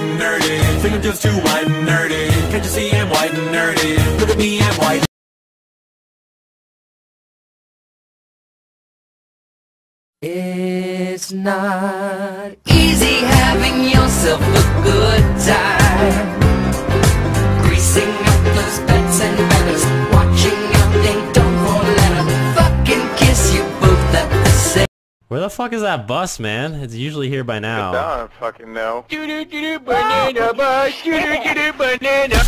and nerdy. Fingertips too white and nerdy. Can't you see I'm white and nerdy? Look at me, I'm white. It's not easy having yourself a good time, greasing up those beds and batters, watching out they don't fall let a fucking kiss you both at the same. Where the fuck is that bus, man? It's usually here by now. I don't fucking know. Banana bus, banana.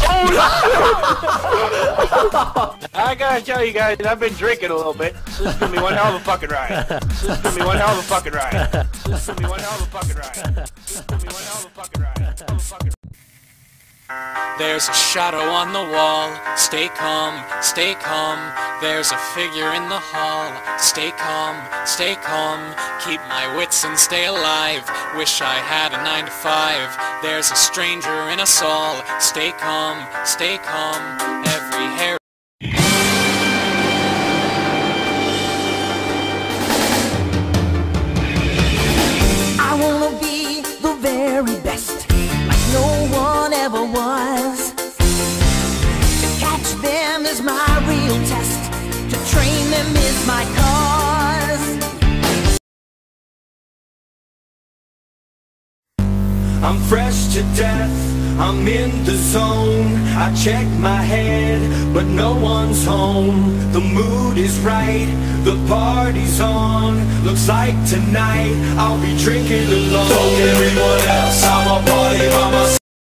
I gotta tell you guys, I've been drinking a little bit. This is gonna be one hell of a fucking ride. This is gonna be one hell of a fucking ride. This is gonna be one hell of a fucking ride. This is gonna be one hell of a fucking ride. There's a shadow on the wall, stay calm, stay calm. There's a figure in the hall, stay calm, keep my wits and stay alive. Wish I had a 9 to 5. There's a stranger in us all, stay calm, every hair. I wanna be the very best, like no one ever was. To catch them is my real test, to train them is my cause. I'm fresh to death, I'm in the zone. I check my head, but no one's home. The mood is right, the party's on. Looks like tonight I'll be drinking alone. Fuck everyone else, I'm a party by myself.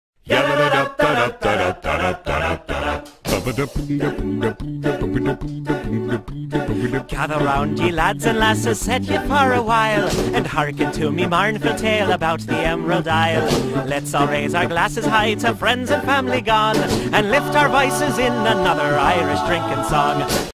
Gather round, ye lads and lasses, set ye for a while, and hearken to me mournful tale about the Emerald Isle. Let's all raise our glasses high to friends and family gone, and lift our voices in another Irish drinking song.